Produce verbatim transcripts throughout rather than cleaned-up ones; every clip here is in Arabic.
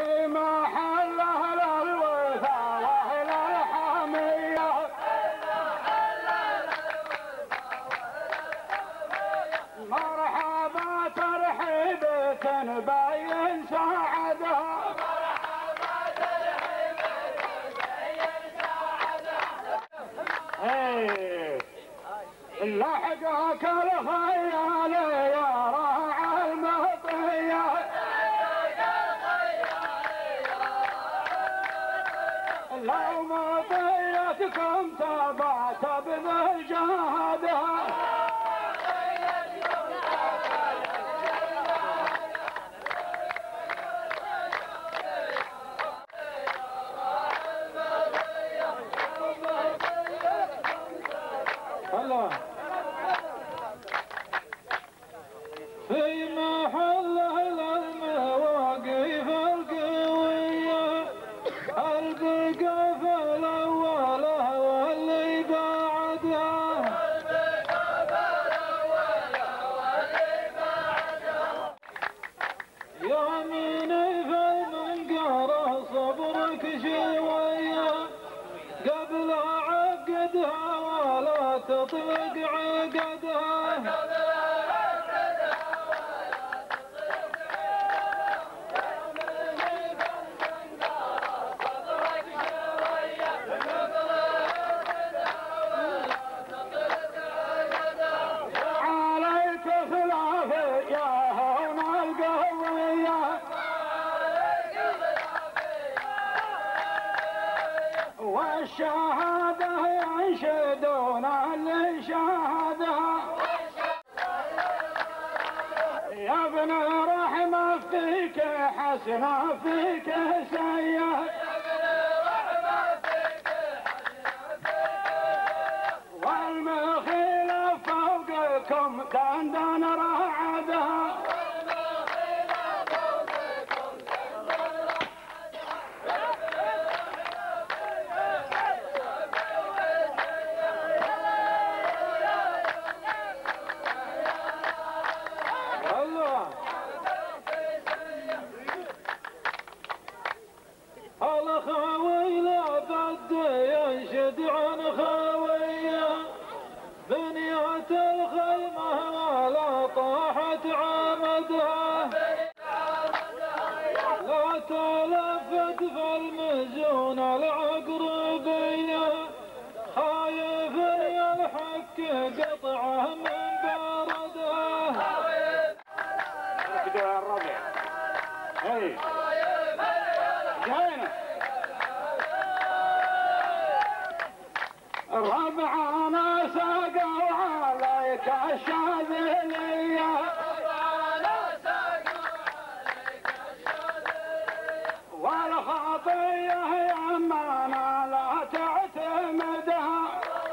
في محله للوفا واهل الحميه مرحبا ترحيبة نبين سعدها لحقك الخيال يا راعي المطية لو مطيتكم تبعت بذل جهدها الله في محله المواقف القوية البقى في الأولى واللي بعدها يا مني في المنقرة صبرك شوية قبل عقدها ولا تطلق عقدها والشهادة ينشدون اللي شهدها يا ابن رحمة فيك حسنة فيك سيئة والمخيل فوقكم دندن رعدها الخاوي لا بد ينشد عن خاوية بنية الخيمة ولا طاحت عمدها لا تلفت في المزون العقربية خايف يلحق قطعه من بردها كده يا الربع هي جاينا ربعنا ساقوا عليك الشاذلية والخطية يمانا لا تعتمدها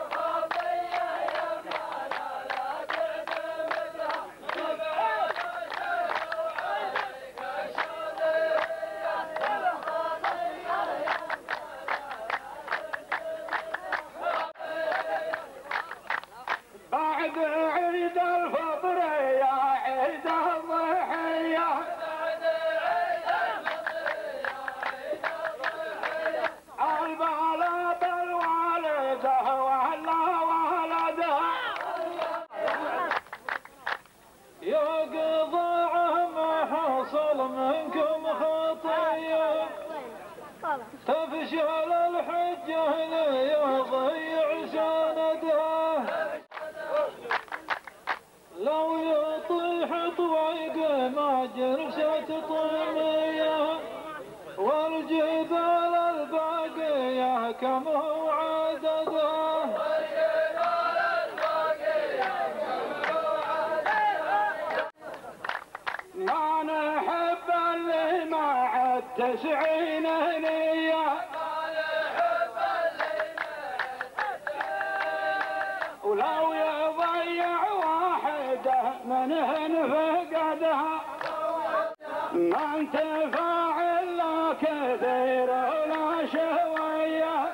بعد عيد الفطر يا عيد الضحية البلد الوالدة ولا ولدها يا قضاعه ما حصل منكم خطية تفشل الحجة ليضيع سندها لو يطيح طويق ما جرست طمية والجبال الباقية كم هو عددها ما نحب اللي مع التسعين نية ولو يضيع واحدة منهن فقدها ما انتفع الا كثير ولا شوية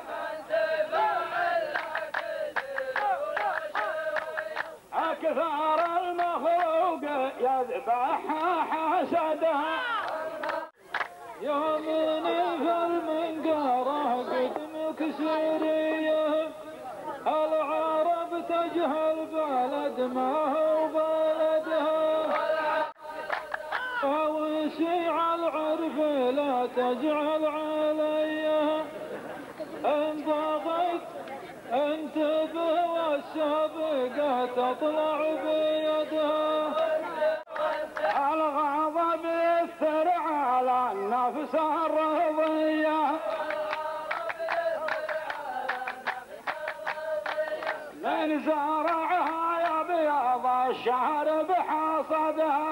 اكثر المخلوق يذبحها حسدها يا من في المنقرة قد مكسورية العرب تجهل بلد ما هو بلدها وسيع العرف لا تجعل عليها ان ضغيت انتبه والسابقة تطلع بيدها الغضب يثر على النفس الرضية من زرعها يبيض الشهر بحصدها